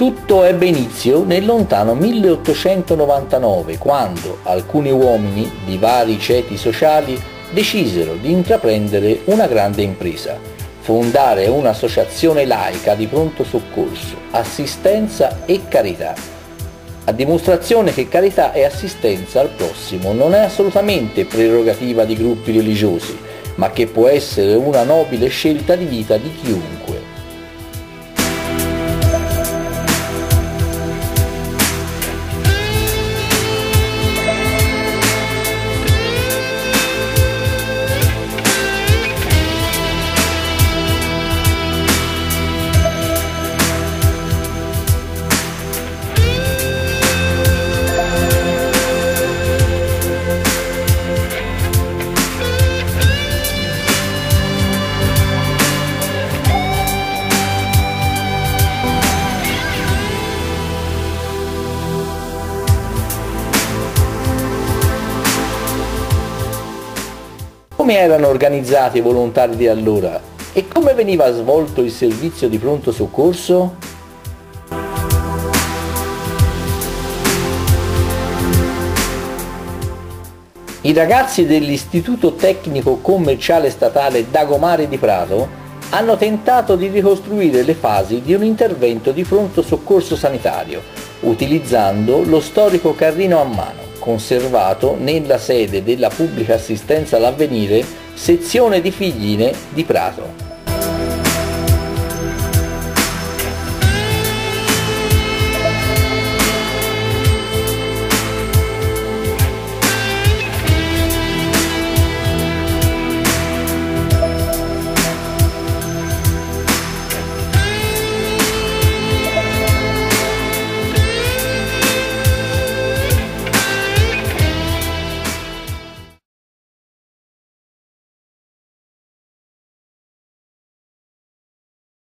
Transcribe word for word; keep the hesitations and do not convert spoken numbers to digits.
Tutto ebbe inizio nel lontano milleottocentonovantanove, quando alcuni uomini di vari ceti sociali decisero di intraprendere una grande impresa: fondare un'associazione laica di pronto soccorso, assistenza e carità. A dimostrazione che carità e assistenza al prossimo non è assolutamente prerogativa di gruppi religiosi, ma che può essere una nobile scelta di vita di chiunque. Come erano organizzati i volontari di allora e come veniva svolto il servizio di pronto soccorso? I ragazzi dell'Istituto Tecnico Commerciale Statale Dagomare di Prato hanno tentato di ricostruire le fasi di un intervento di pronto soccorso sanitario, utilizzando lo storico carrino a mano, conservato nella sede della Pubblica Assistenza all'Avvenire, sezione di Figline di Prato.